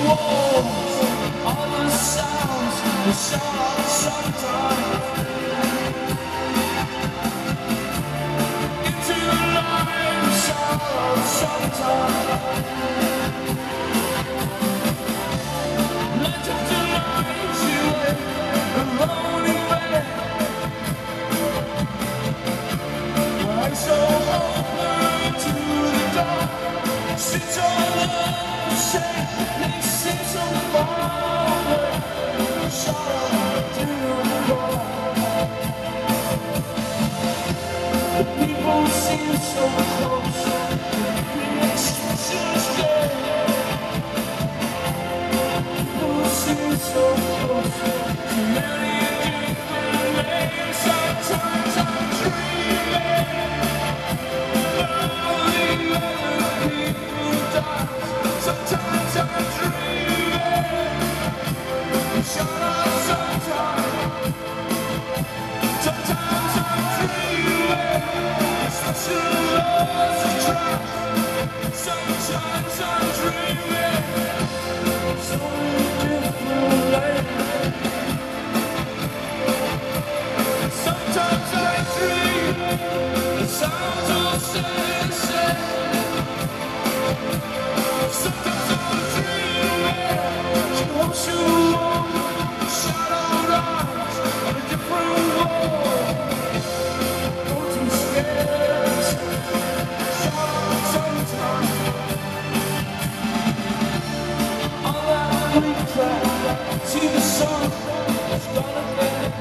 walls, all the sounds will shout out sometime. Into life, shout out sometime. Light up the lights you wait alone in bed. I'm so open to the dark. Since all of say they seem so far away, shout out to the bar. The people seem so close, the expressions dead. People seem so close to many different names. Sometimes I'm dreaming. Sometimes I'm dreaming. Shut up sometimes. Sometimes I'm dreaming. Special laws of trust. Sometimes I'm dreaming. So different ways. Sometimes I dream. The sounds will say. Sometimes I'm dreaming. She wants you alone. Shadowed eyes on a different world. Don't too scared. Shout out sometimes. All that we cry. See the sun is gonna bend.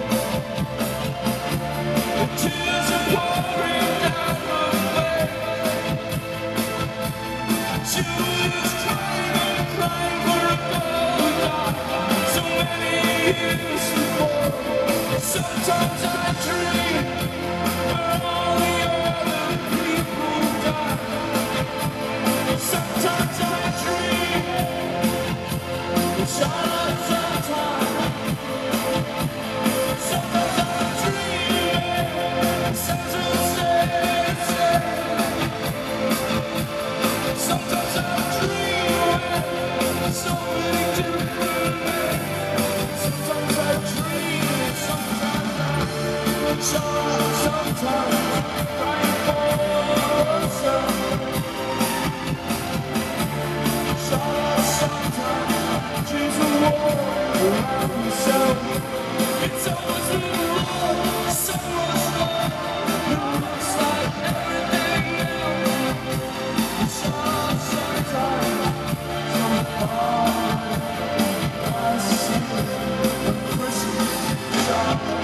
The tears are pouring down my face. She was crying and crying for a girl so many years before. Sometimes I dream where all the other people die. Sometimes I dream, shout out sometimes. Sometimes I dream, sounds will say. Sometimes I'm dreaming, so many different ways. Sometimes I dream, sometimes I shout out sometimes. Crying for some. Shout out sometimes. Dreams of war around myself. It's always been love, so much love. It looks like everything else. Shout out sometimes. Some far I see the Christmas child.